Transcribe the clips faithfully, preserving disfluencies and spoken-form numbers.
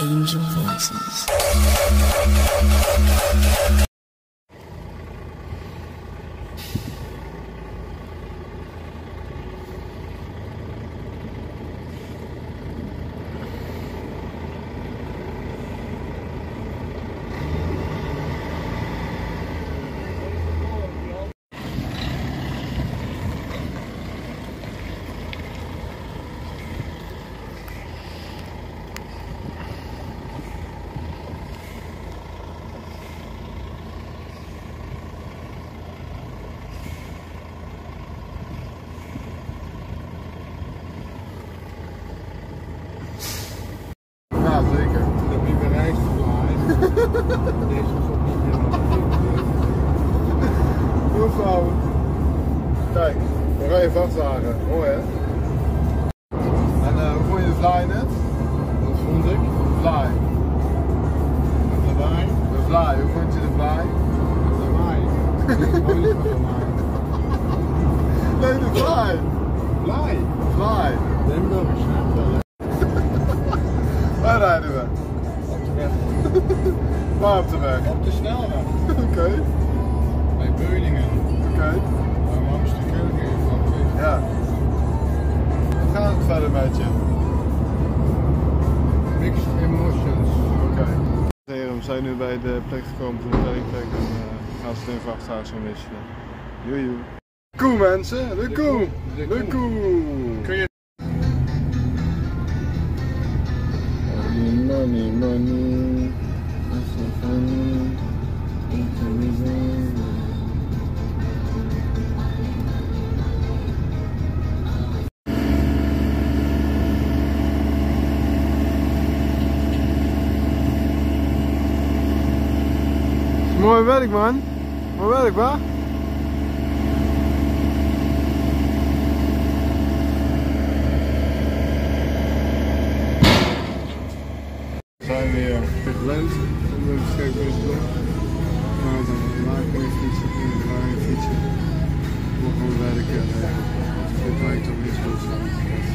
angel voices. Ja, zeker. Ik heb niet bereisd vandaag. Deze komt niet meer naar heel flauw. Kijk, we gaan je vastzagen. Mooi hè? En uh, hoe vond je de fly net? Wat vond ik? De fly. De fly? De fly, hoe vond je de fly? De fly. Oh, niet van de fly. Nee, de fly. Fly? Fly. Neem nog eens. Waar rijden we? Op de weg. Waar op de weg? Op de snelweg. Oké. Okay. Bij Beuningen. Oké. Okay. Bij Amsterdam. Ja. Hoe gaat het verder met je? Mixed emotions. Oké. Okay. Heren, we zijn nu bij de plek gekomen voor de plek en uh, gaan ze het in vrachtwagen wisselen. Joejoe. Koe mensen, de koe. De, de koe. Kun je money, money, that's so funny, it's a reason. Mooi werk man, mooi werk wa? We zijn weer gepland om de scheepbus te doen. Maar dan laag kunnen fietsen en dan draaien fietsen. We gewoon werken. Dit lijkt toch niet zo staan.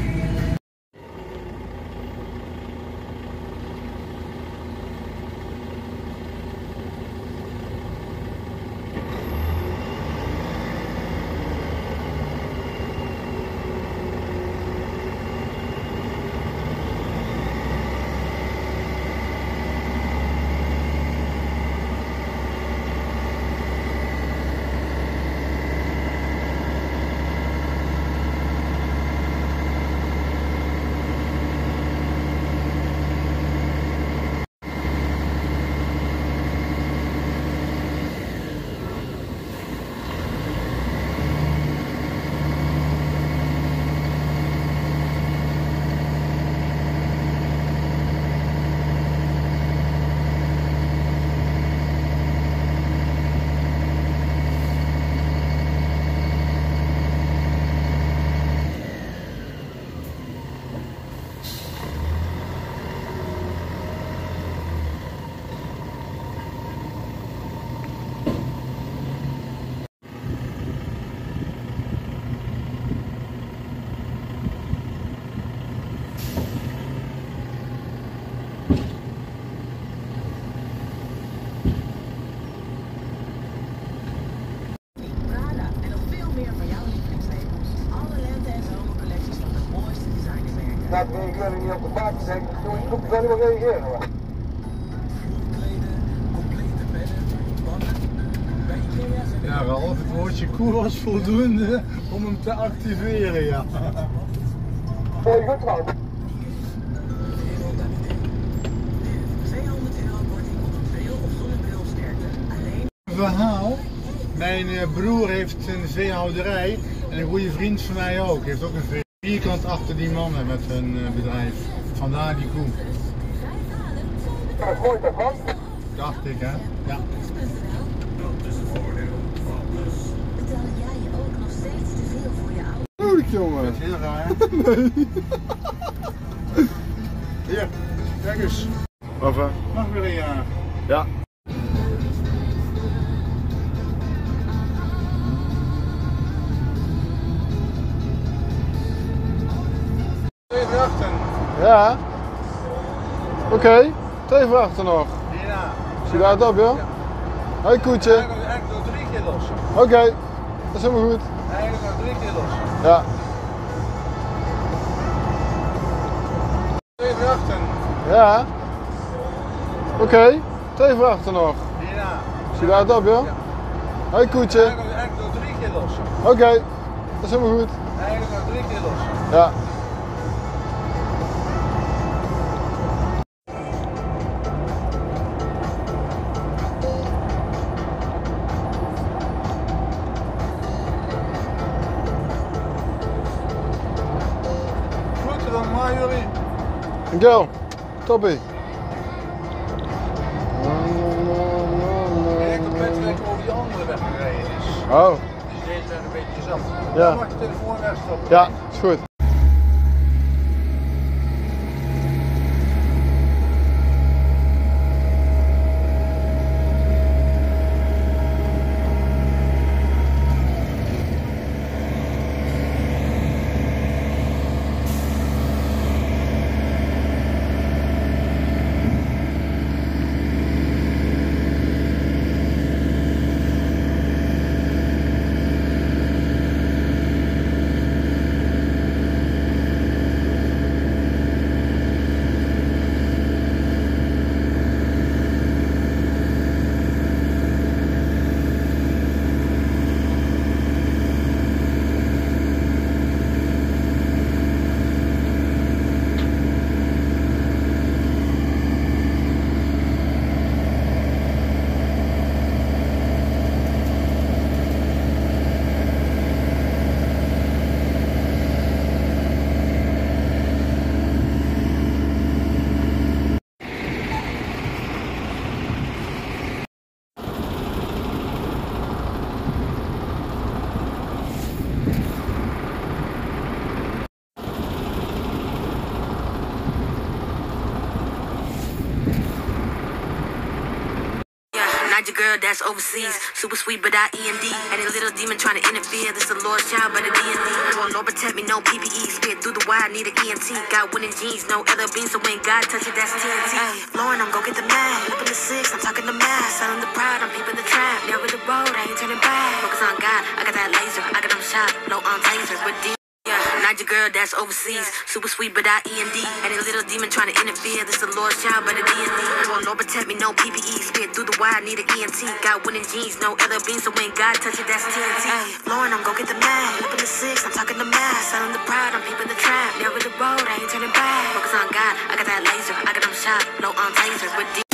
Laat reageren niet op de paard zeggen, ik kan niet meer reageren hoor. Ja Ralf, het woordje koe was voldoende om hem te activeren, ja. Mooi goed man. Verhaal. Mijn broer heeft een veehouderij en een goede vriend van mij ook. Heeft ook een vee. Vierkant achter die mannen met hun bedrijf. Vandaar die koe. Dat is mooi toch man? Dacht ik hè? Ja. Moeilijk jongen. Dat is heel raar. Nee. Hier, kijk eens. Over. Mag weer een jaar. Ja. Ja. Oké, okay. Twee vrachten nog. Ja. Zie je daar het op, joh? Ja. Hoi Koetje. Eigenlijk nog drie keer los. Oké, okay. Dat is helemaal goed. Eigenlijk nog drie keer los. Ja. Twee vrachten. Ja. Oké, okay. Twee vrachten nog. Ja. Zie je daar het op, joh? Ja. Hoi Koetje. Eigenlijk nog drie keer los. Oké, okay. Dat is helemaal goed. Eigenlijk nog drie keer los. Ja. Groeten dan maar jullie. Dankjewel. Toppie. Kijk op mensen dat over die andere weg gereden is. Oh. Dus deze weg een beetje zat. Ja. Dan mag je telefoon wegstoppen. Ja, is goed. Not your girl that's overseas, super sweet but I E N D. And a little demon trying to interfere, this the Lord's child but a D and D. Well, Lord protect me, no P P E, spit through the wire, need an E N T. Got winning jeans, no other beans, so when God touch it, that's T N T. Hey, Lauren, I'm gon' get the mag, up in the six, I'm talking the math. Selling the pride, I'm peeping the trap. Never the road, I ain't turning back. Focus on God, I got that laser, I got them shot, no on taser, with D. Not your girl that's overseas, super sweet but I E N D. And a little demon trying to interfere, this the Lord's child but a D and D. Well, Lord protect me, no P P E, spit through the wire, need an E N T. Got winning jeans, no other beans, so when God touch it, that's T N T. Hey, Lauren, I'm gon' get the mag, up in the six, I'm talking the math. Selling the pride, I'm peeping the trap. Never the road, I ain't turning back. Focus on God, I got that laser, I got them shot, no on taser, with D.